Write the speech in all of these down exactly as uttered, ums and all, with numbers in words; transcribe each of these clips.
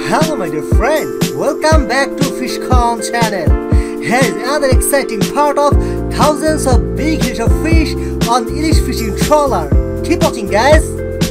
Hello my dear friend, welcome back to Fishcon channel. Here is another exciting part of thousands of big Hilsa fish on ilish fishing trawler. Keep watching guys.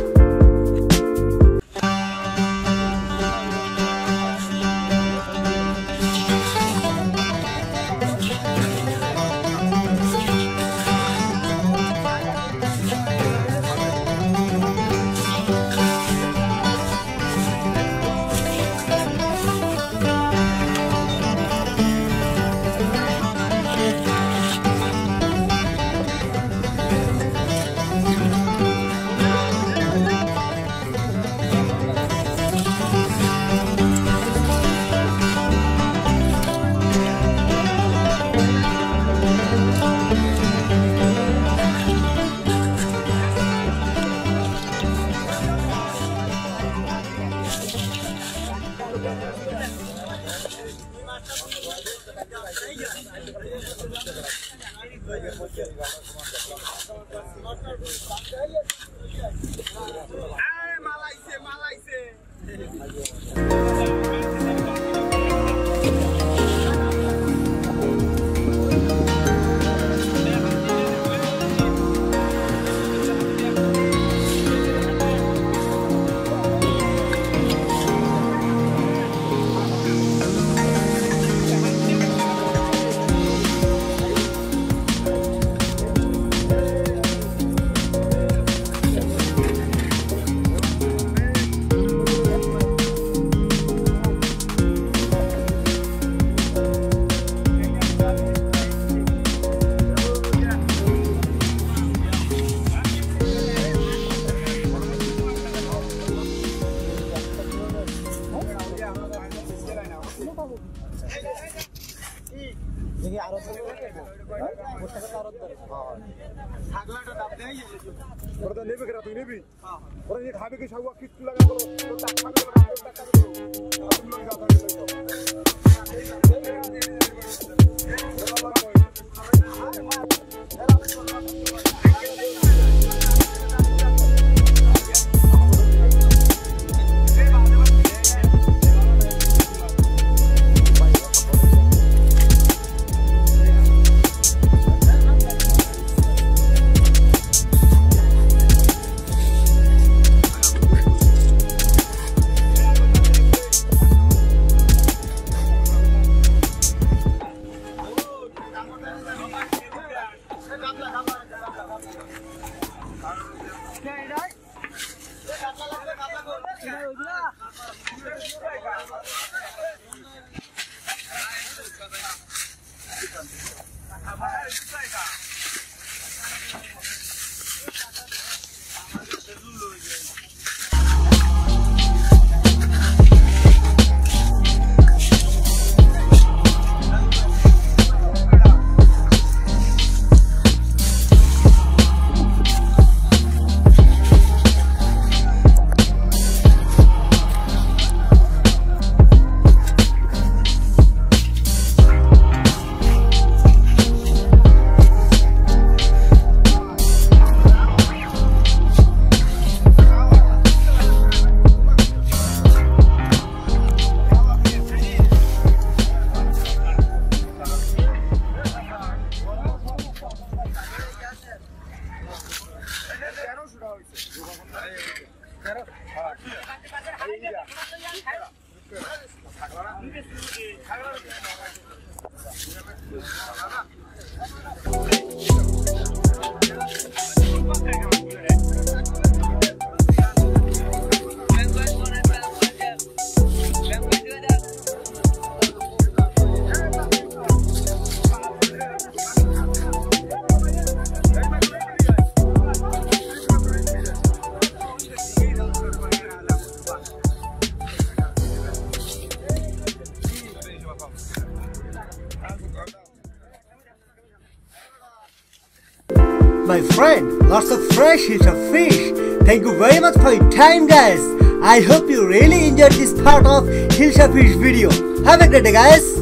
My friend, lots of fresh Hilsa fish. Thank you very much for your time guys. I hope you really enjoyed this part of Hilsa fish video. Have a great day guys.